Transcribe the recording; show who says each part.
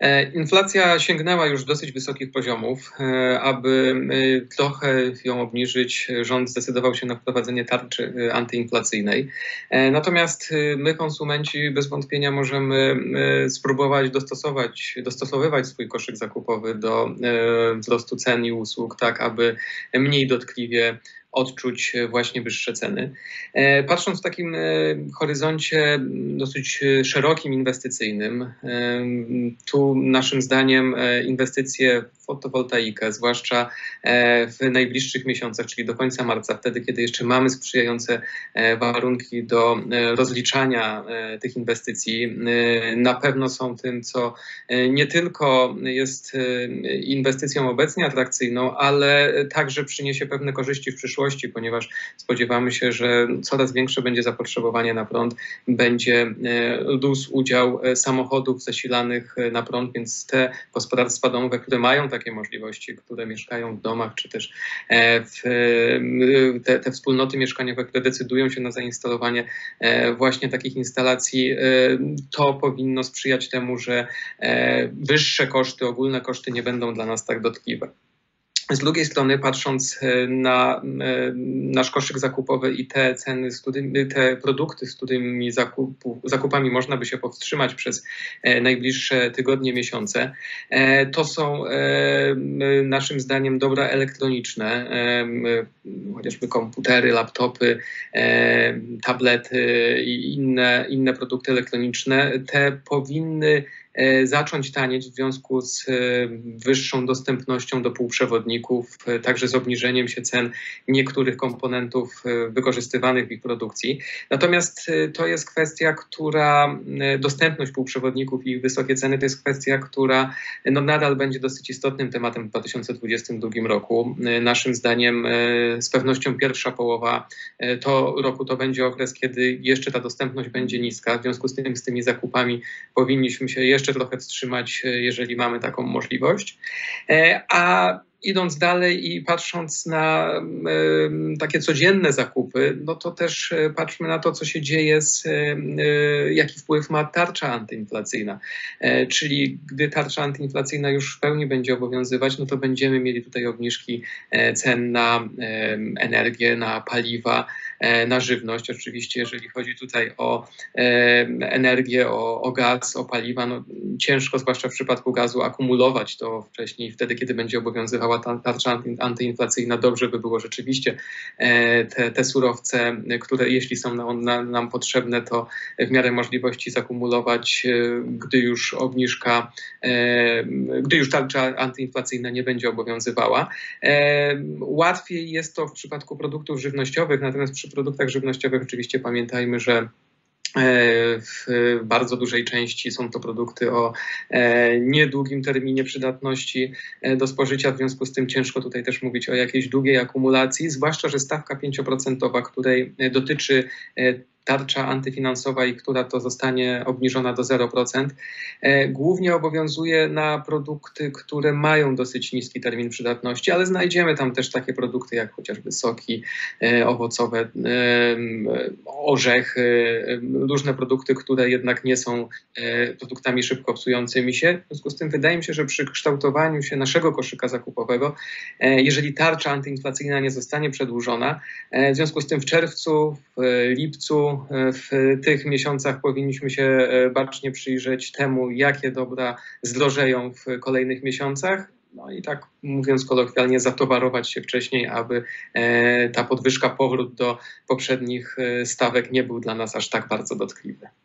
Speaker 1: Inflacja sięgnęła już dosyć wysokich poziomów. Aby trochę ją obniżyć, rząd zdecydował się na wprowadzenie tarczy antyinflacyjnej. Natomiast my, konsumenci, bez wątpienia możemy spróbować dostosowywać swój koszyk zakupowy do wzrostu cen i usług, tak aby mniej dotkliwie odczuć właśnie wyższe ceny. Patrząc w takim horyzoncie dosyć szerokim, inwestycyjnym, tu naszym zdaniem inwestycje w fotowoltaikę, zwłaszcza w najbliższych miesiącach, czyli do końca marca, wtedy kiedy jeszcze mamy sprzyjające warunki do rozliczania tych inwestycji, na pewno są tym, co nie tylko jest inwestycją obecnie atrakcyjną, ale także przyniesie pewne korzyści w przyszłości, ponieważ spodziewamy się, że coraz większe będzie zapotrzebowanie na prąd, będzie rósł udział samochodów zasilanych na prąd, więc te gospodarstwa domowe, które mają takie możliwości, które mieszkają w domach, czy też te wspólnoty mieszkaniowe, które decydują się na zainstalowanie właśnie takich instalacji, to powinno sprzyjać temu, że wyższe koszty, ogólne koszty nie będą dla nas tak dotkliwe. Z drugiej strony, patrząc na nasz koszyk zakupowy i te ceny, te produkty, z którymi zakupami można by się powstrzymać przez najbliższe tygodnie, miesiące, to są naszym zdaniem dobra elektroniczne, chociażby komputery, laptopy, tablety i inne produkty elektroniczne. Te powinny zacząć tanieć w związku z wyższą dostępnością do półprzewodników, także z obniżeniem się cen niektórych komponentów wykorzystywanych w ich produkcji. Natomiast to jest kwestia, dostępność półprzewodników i ich wysokie ceny to jest kwestia, która nadal będzie dosyć istotnym tematem w 2022 roku. Naszym zdaniem z pewnością pierwsza połowa roku to będzie okres, kiedy jeszcze ta dostępność będzie niska. W związku z tym z tymi zakupami powinniśmy się jeszcze trochę wstrzymać, jeżeli mamy taką możliwość. A idąc dalej i patrząc na takie codzienne zakupy, no to też patrzmy na to, co się dzieje, jaki wpływ ma tarcza antyinflacyjna. Czyli gdy tarcza antyinflacyjna już w pełni będzie obowiązywać, no to będziemy mieli tutaj obniżki cen na energię, na paliwa, na żywność. Oczywiście, jeżeli chodzi tutaj o energię, o gaz, o paliwa, no ciężko, zwłaszcza w przypadku gazu, akumulować to wcześniej, wtedy, kiedy będzie obowiązywała ta tarcza antyinflacyjna. Dobrze by było rzeczywiście te surowce, które jeśli są nam potrzebne, to w miarę możliwości zakumulować, gdy już tarcza antyinflacyjna nie będzie obowiązywała. Łatwiej jest to w przypadku produktów żywnościowych, natomiast przy produktach żywnościowych oczywiście pamiętajmy, że w bardzo dużej części są to produkty o niedługim terminie przydatności do spożycia, w związku z tym ciężko tutaj też mówić o jakiejś długiej akumulacji, zwłaszcza że stawka 5%, której dotyczy tarcza antyfinansowa i która to zostanie obniżona do 0%, głównie obowiązuje na produkty, które mają dosyć niski termin przydatności, ale znajdziemy tam też takie produkty jak chociażby soki owocowe, orzechy, różne produkty, które jednak nie są produktami szybko psującymi się. W związku z tym wydaje mi się, że przy kształtowaniu się naszego koszyka zakupowego, jeżeli tarcza antyinflacyjna nie zostanie przedłużona, w związku z tym w czerwcu, w lipcu, w tych miesiącach powinniśmy się bacznie przyjrzeć temu, jakie dobra zdrożeją w kolejnych miesiącach. No i tak mówiąc kolokwialnie, zatowarować się wcześniej, aby ta podwyżka, powrót do poprzednich stawek nie był dla nas aż tak bardzo dotkliwy.